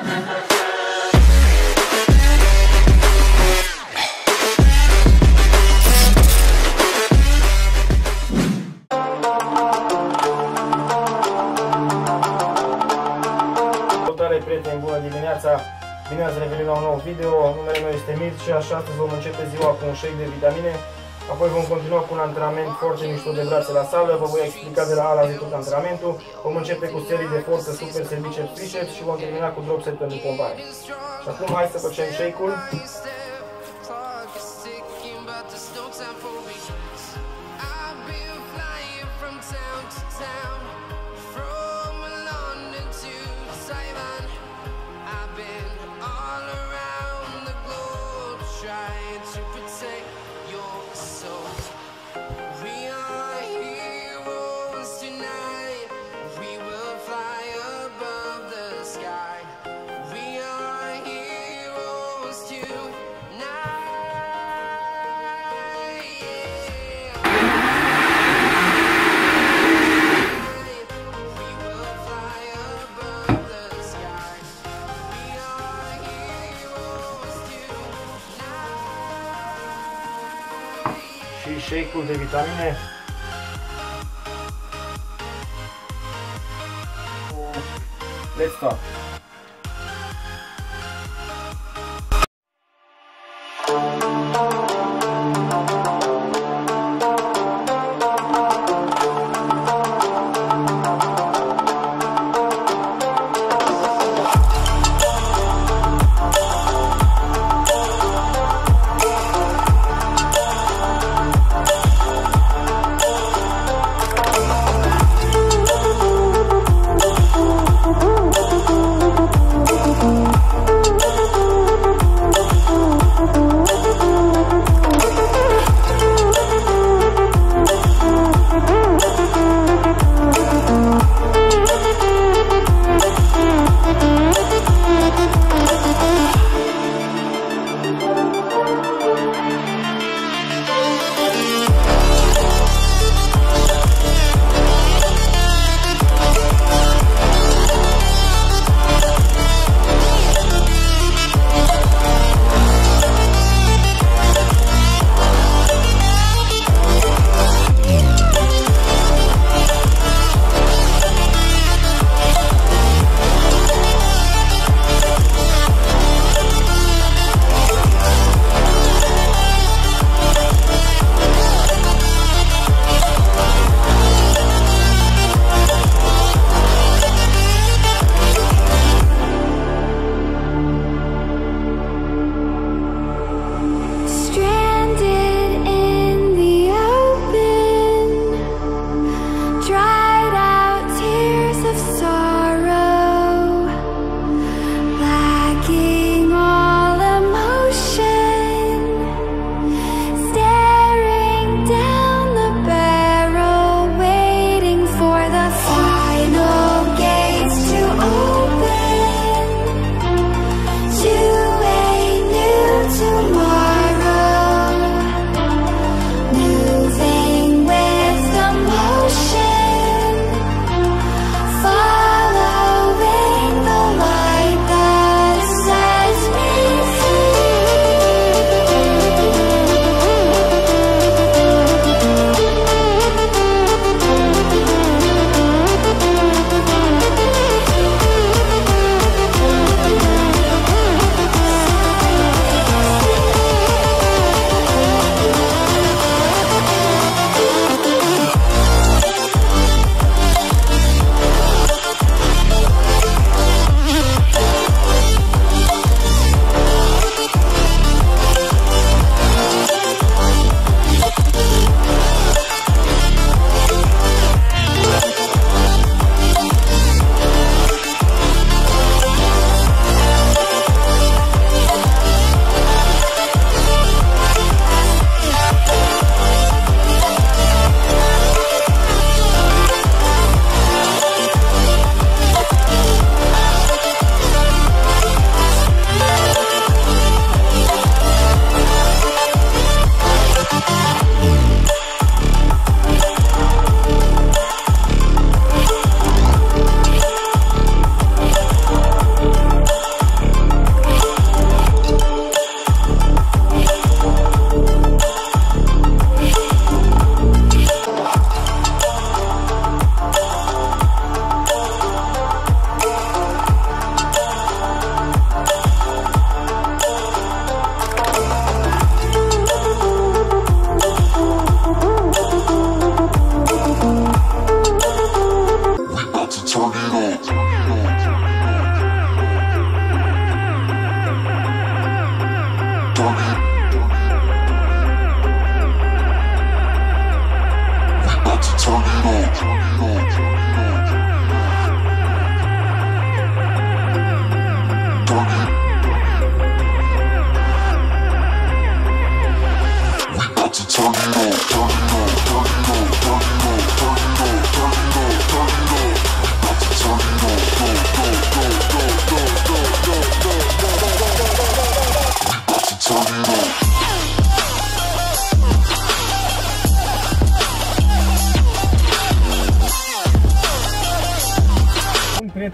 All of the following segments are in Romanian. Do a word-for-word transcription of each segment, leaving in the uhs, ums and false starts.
Salutare prieteni, bună dimineața! Bine ați revenit la un nou video. Numele meu este Mircea și astăzi vom începe ziua cu un shake de vitamine. Apoi vom continua cu un antrenament foarte mișto de brațe la sală. Vă voi explica de la A la Z tot antrenamentul. Vom începe cu serii de forță super biceps triceps și vom termina cu drop set pentru pompare. Și acum hai să facem shake-ul. Și shake-ul de vitamine. Let's start!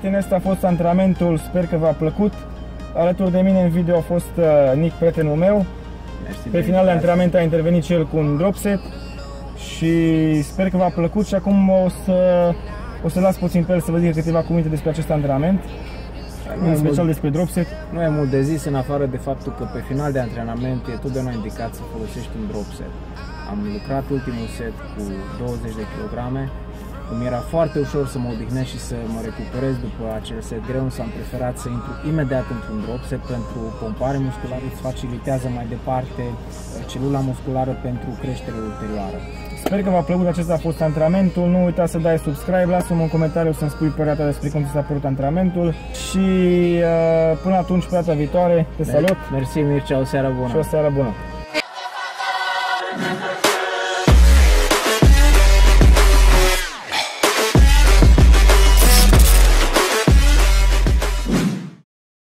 prieteni, ăsta a fost antrenamentul, sper că v-a plăcut. Alături de mine în video a fost uh, Nic, prietenul meu. Mersi. Pe final de antrenament a intervenit și el cu un drop set și sper că v-a plăcut și acum o să, o să las puțin pe el să vă zic câteva cuvinte despre acest antrenament, în special mult, despre drop set. Nu e mult de zis, în afară de faptul că pe final de antrenament e totdeauna indicat să folosești un drop set. Am lucrat ultimul set cu douăzeci de kilograme. Îmi era foarte ușor să mă odihnesc și să mă recuperez după acel set greu, însă am preferat să intru imediat într-un drop set pentru pompare musculară, îți facilitează mai departe celula musculară pentru creștere ulterioară. Sper că v-a plăcut, acesta a fost antrenamentul. Nu uita să dai subscribe, lasă-mă un comentariu să-mi spui părerea ta despre cum ți s-a părut antrenamentul și uh, până atunci, pe data viitoare, te salut! Mersi Mircea, o seară bună! Și o seară bună!